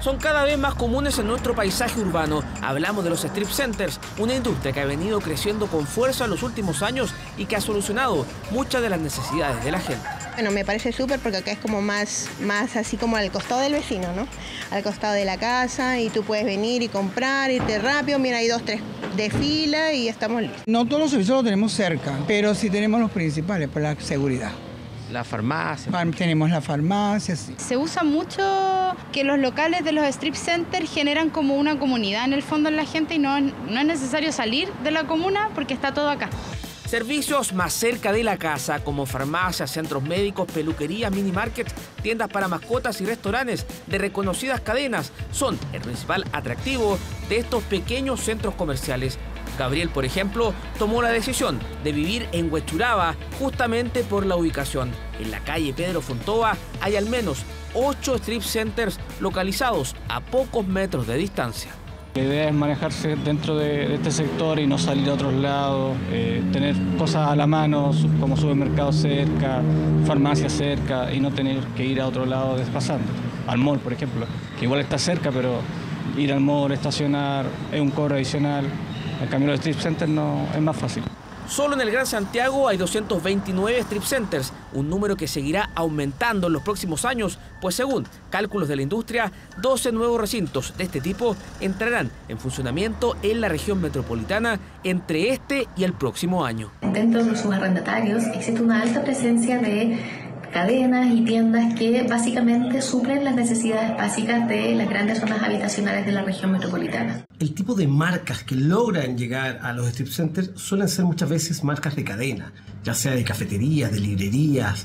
son cada vez más comunes en nuestro paisaje urbano. Hablamos de los strip centers, una industria que ha venido creciendo con fuerza en los últimos años y que ha solucionado muchas de las necesidades de la gente. Bueno, me parece súper porque acá es como más así como al costado del vecino, ¿no? Al costado de la casa, y tú puedes venir y comprar, irte rápido, mira, hay 2, 3 de fila y estamos listos. No todos los servicios los tenemos cerca, pero sí tenemos los principales por la seguridad. La farmacia. Tenemos la farmacia, sí. Se usa mucho que los locales de los strip centers generan como una comunidad en el fondo en la gente y no es necesario salir de la comuna porque está todo acá. Servicios más cerca de la casa, como farmacias, centros médicos, peluquerías, mini markets, tiendas para mascotas y restaurantes de reconocidas cadenas, son el principal atractivo de estos pequeños centros comerciales. Gabriel, por ejemplo, tomó la decisión de vivir en Huechuraba justamente por la ubicación. En la calle Pedro Fontova hay al menos 8 strip centers localizados a pocos metros de distancia. La idea es manejarse dentro de este sector y no salir a otros lados, tener cosas a la mano como supermercados cerca, farmacias cerca y no tener que ir a otro lado desplazando. Al mall, por ejemplo, que igual está cerca, pero ir al mall, estacionar, es un cobro adicional. En cambio, los strip centers no es más fácil. Solo en el Gran Santiago hay 229 strip centers, un número que seguirá aumentando en los próximos años, pues según cálculos de la industria, 12 nuevos recintos de este tipo entrarán en funcionamiento en la región metropolitana entre este y el próximo año. Dentro de sus arrendatarios existe una alta presencia de cadenas y tiendas que básicamente suplen las necesidades básicas de las grandes zonas habitacionales de la región metropolitana. El tipo de marcas que logran llegar a los strip centers suelen ser muchas veces marcas de cadena, ya sea de cafeterías, de librerías,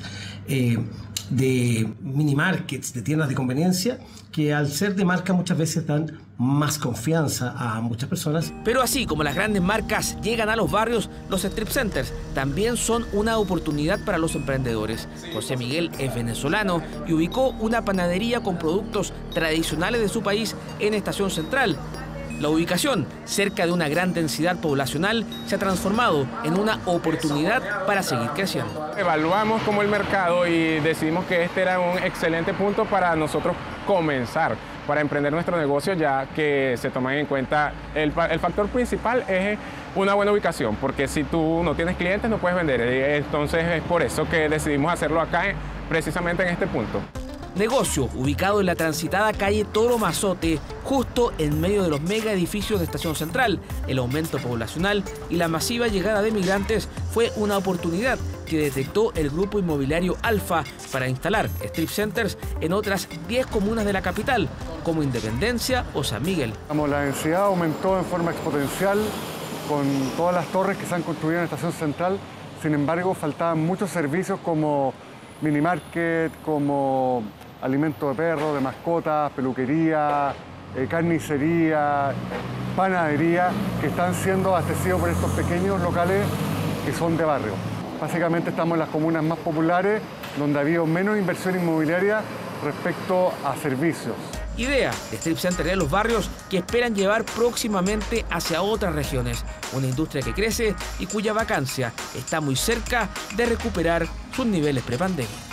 de mini markets, de tiendas de conveniencia, que al ser de marca muchas veces dan más confianza a muchas personas. Pero así como las grandes marcas llegan a los barrios, los strip centers también son una oportunidad para los emprendedores. José Miguel es venezolano y ubicó una panadería con productos tradicionales de su país en Estación Central. La ubicación, cerca de una gran densidad poblacional, se ha transformado en una oportunidad para seguir creciendo. Evaluamos como el mercado y decidimos que este era un excelente punto para nosotros comenzar, para emprender nuestro negocio, ya que se toman en cuenta el factor principal es una buena ubicación, porque si tú no tienes clientes no puedes vender. Entonces es por eso que decidimos hacerlo acá, precisamente en este punto. Negocio ubicado en la transitada calle Toro Mazote, justo en medio de los mega edificios de Estación Central. El aumento poblacional y la masiva llegada de migrantes fue una oportunidad que detectó el grupo inmobiliario Alfa para instalar strip centers en otras 10 comunas de la capital, como Independencia o San Miguel. La densidad aumentó en forma exponencial con todas las torres que se han construido en Estación Central. Sin embargo, faltaban muchos servicios como minimarket, como alimento de perro, de mascotas, peluquería, carnicería, panadería, que están siendo abastecidos por estos pequeños locales que son de barrio. Básicamente estamos en las comunas más populares, donde ha habido menos inversión inmobiliaria respecto a servicios. Idea de strip center en los barrios que esperan llevar próximamente hacia otras regiones. Una industria que crece y cuya vacancia está muy cerca de recuperar sus niveles prepandemia.